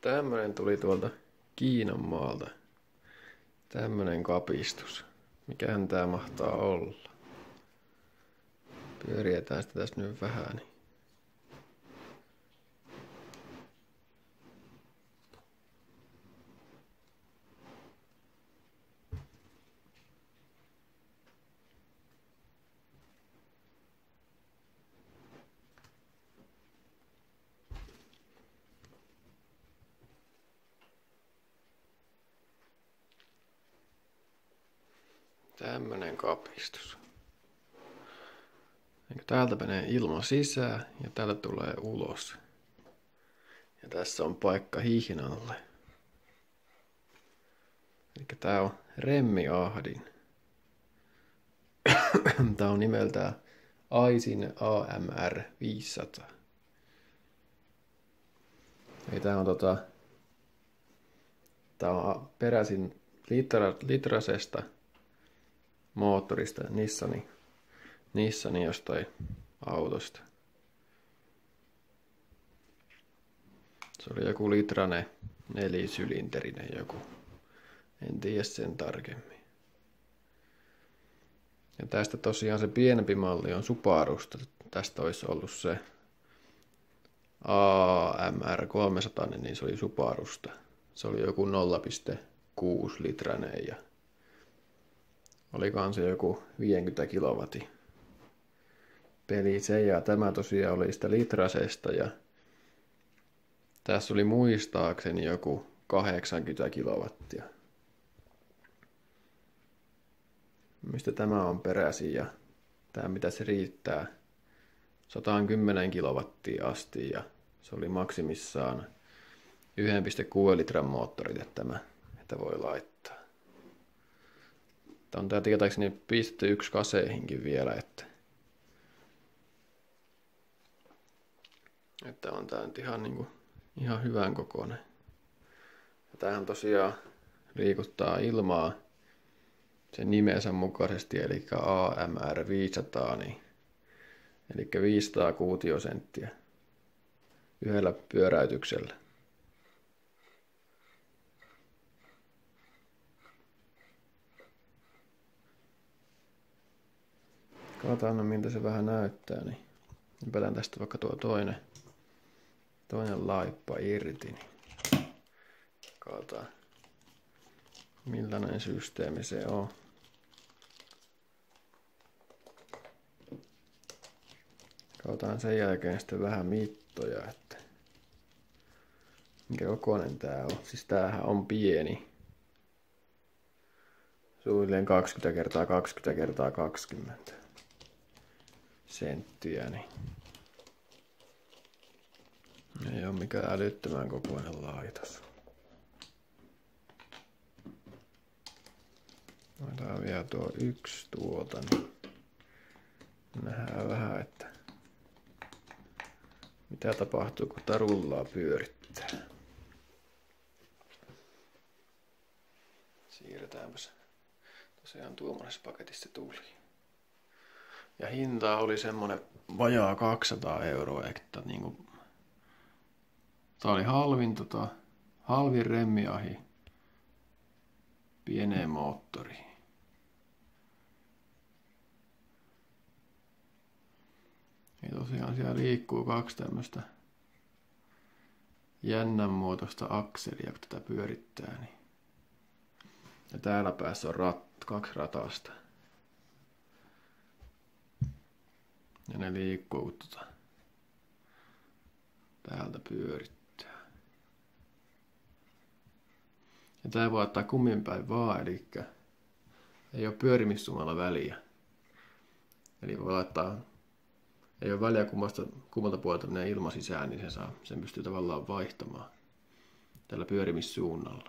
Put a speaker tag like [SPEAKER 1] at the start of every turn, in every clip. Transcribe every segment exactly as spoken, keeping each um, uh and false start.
[SPEAKER 1] Tämmönen tuli tuolta Kiinan maalta. Tämmönen kapistus. Mikähän tää mahtaa olla? Pyörietään sitä tästä nyt vähän. Niin. Tämmönen kapistus. Täältä menee ilma sisään ja täältä tulee ulos. Ja tässä on paikka hihnalle. Eli tää on remmiahdin. Tää on nimeltään Aisin A M R viisisataa. Eli tää on tota... Tää on peräisin litra, litrasesta moottorista Nissanin, Nissanin jostain autosta. Se oli joku litranen nelisylinterinen joku. En tiedä sen tarkemmin. Ja tästä tosiaan se pienempi malli on Subarusta. Tästä olisi ollut se A M R kolmesataa, niin se oli Subarusta. Se oli joku nolla pilkku kuusi litranen ja olikohan se joku viisikymmentä kilowattia peli se, ja tämä tosiaan oli sitä litrasesta ja tässä oli muistaakseni joku kahdeksankymmentä kilowattia. Mistä tämä on peräisin ja tämä mitä se riittää sata kymmenen kilowattia asti ja se oli maksimissaan yksi pilkku kuusi litran moottorit, että tämä että voi laittaa. Tämä on tää tietääkseni pistetty yksi kaseihinkin vielä, että, että on tää nyt ihan, niinku, ihan hyvän kokoinen. Ja tämähän tosiaan liikuttaa ilmaa sen nimensä mukaisesti, eli A M R viisisataa, niin, eli viisisataa kuutiosenttiä yhdellä pyöräytyksellä. Katsotaan, miltä se vähän näyttää, niin hypätään tästä vaikka tuo toinen, toinen laippa irti, niin katsotaan, millainen systeemi se on. Katsotaan sen jälkeen sitten vähän mittoja, että minkä kokoinen tää on. Siis tämähän on pieni. Suunnilleen kaksikymmentä kertaa kaksikymmentä kertaa kaksikymmentä senttiä, niin ei ole mikään älyttömän kokoinen laitos. Otetaan vielä tuo yksi tuolta, niin nähdään vähän, että mitä tapahtuu, kun tää rullaa pyörittää. Siirretäänpäs. Tosiaan tuommoisessa paketissa tuli. Ja hinta oli semmonen vajaa kaksisataa euroa, että niinku tää oli halvin tota, halvin remmiahi pieneen moottoriin. Ja tosiaan siellä liikkuu kaksi tämmöstä jännän muotoista akselia, kun tätä pyörittää. Niin. Ja täällä päässä on rat, kaksi ratasta. Ja ne liikkuu, kun tota täältä pyörittää. Ja tää voi ottaa kummin päin vaan, eli ei ole pyörimissuunnalla väliä. Eli voi laittaa, ei ole väliä kummasta, kummalta puolelta menee ilma sisään, niin se saa, sen pystyy tavallaan vaihtamaan tällä pyörimissuunnalla.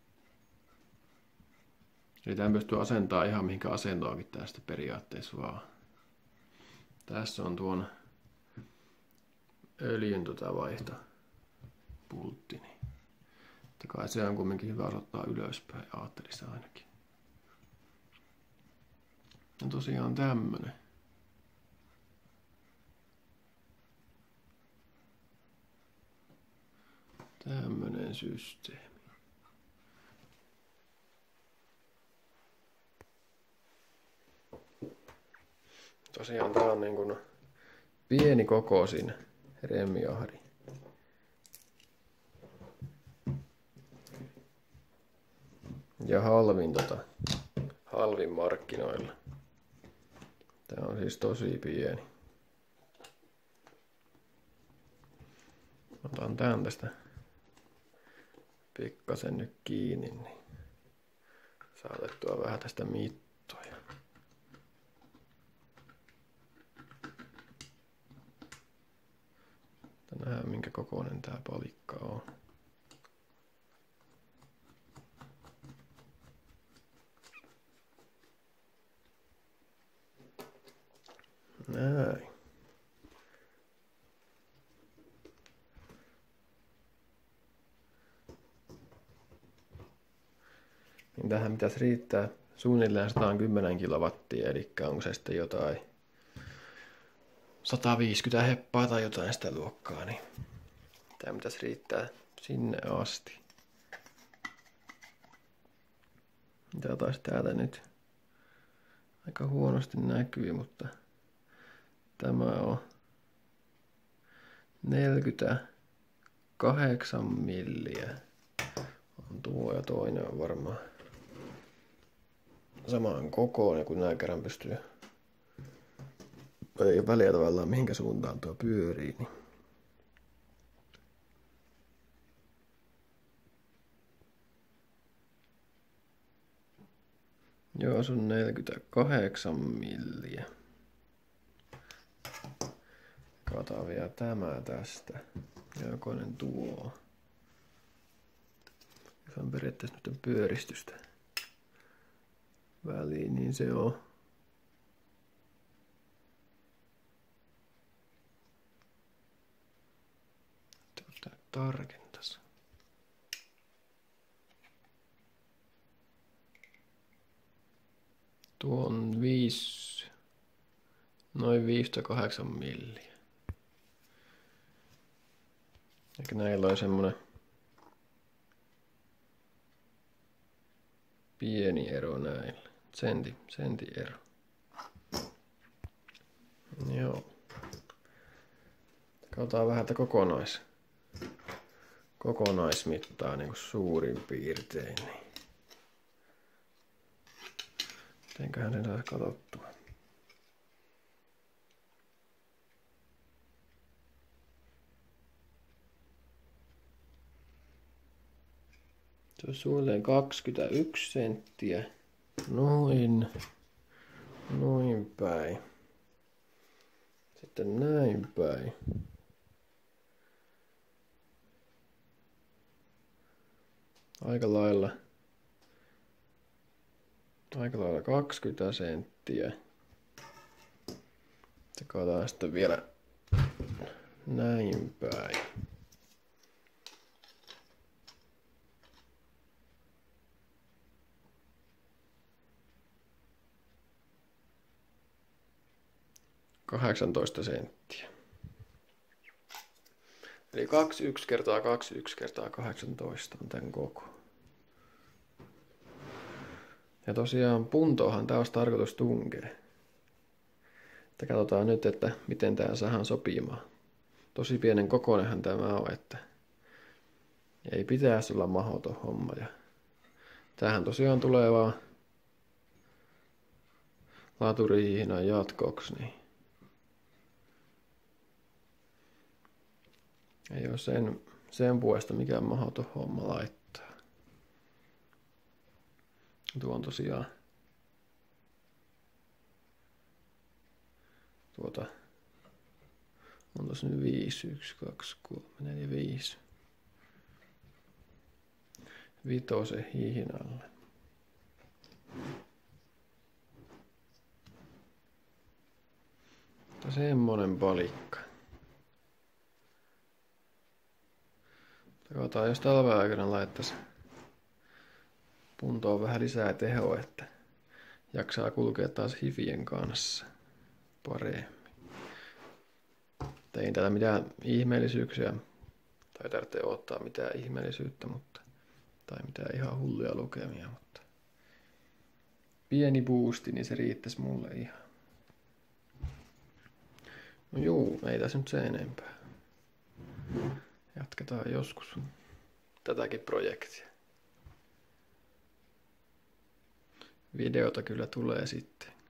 [SPEAKER 1] Eli tämän pystyy asentamaan ihan mihinkä asentoonkin tästä periaatteessa vaan. Tässä on tuon öljyn tota vaihto pultti. Niin. Kai se on kumminkin hyvä osoittaa ylöspäin, ajattelisin ainakin. Ja tosiaan tämmönen. Tämmönen systeemi. Tosiaan tää on niin kuin pieni kokoisin remmiahri. Ja halvin, tota, halvin markkinoilla. Tää on siis tosi pieni. Otan tän tästä pikkasen nyt kiinni, niin saatettua vähän tästä mittoja. Nähdään minkä kokoinen tää palikka on. Näin. Niin tähän pitäisi riittää suunnilleen sata kymmenen kilowattia, eli onko se sitten jotain sata viisikymmentä heppaa tai jotain sitä luokkaa, niin tämä pitäisi riittää sinne asti. Mitä taas täältä nyt aika huonosti näkyy, mutta tämä on neljäkymmentäkahdeksan milliä. On tuo ja toinen on varmaan saman kokoinen, kun nää kerran pystyy. Ei ole väliä tavallaan mihinkä suuntaan tuo pyörii. Niin. Joo, se on neljäkymmentäkahdeksan milliä. Katsotaan vielä tämä tästä. Ja jokoinen tuo. Jos on periaatteessa nyt pyöristystä väliin, niin se on tarkentas. Tuo on viisi, noin viisi kahdeksan milliä. Eikä näillä on semmonen pieni ero näillä. Senti, senti ero. Joo. Katsotaan vähän tätä kokonais, kokonaismittaa niin kuin suurin piirtein. Niin. Mitenköhän sen saisi katsottua? Se on suunnilleen kaksikymmentäyksi senttiä. Noin. Noin päin. Sitten näin päin. Aika lailla. Aika lailla kaksikymmentä senttiä. Se katsotaan sitten vielä näin päin. kahdeksantoista senttiä. Eli kaksikymmentäyksi kertaa kaksikymmentäyksi kertaa kahdeksantoista on tämän koko. Ja tosiaan puntoahan tää olisi tarkoitus tunkea. Että katsotaan nyt, että miten tää saadaan sopimaan. Tosi pienen kokoinenhan tämä on, että ei pitäisi olla mahdoton homma. Ja tämähän tosiaan tulee vaan laturihiinan jatkoksi, niin ei ole sen, sen puolesta mikään mahdoton homma laittaa. Tuo on tosiaan tuota on tossa nyt viisi, yksi, kaksi, kolme, neljä, viisi. Vitosen hihinalle. Semmonen palikka. Katsotaan, jos talven aikana laittaisi puntoon vähän lisää tehoa, että jaksaa kulkea taas hifien kanssa paremmin. Ei täällä mitään ihmeellisyyksiä Tai tarvitsee odottaa mitään ihmeellisyyttä, mutta, tai mitään ihan hulluja lukemia, mutta pieni boosti, niin se riittäisi mulle ihan. No juu, ei tässä nyt se enempää. Jatketaan joskus tätäkin projektia. Videota kyllä tulee sitten.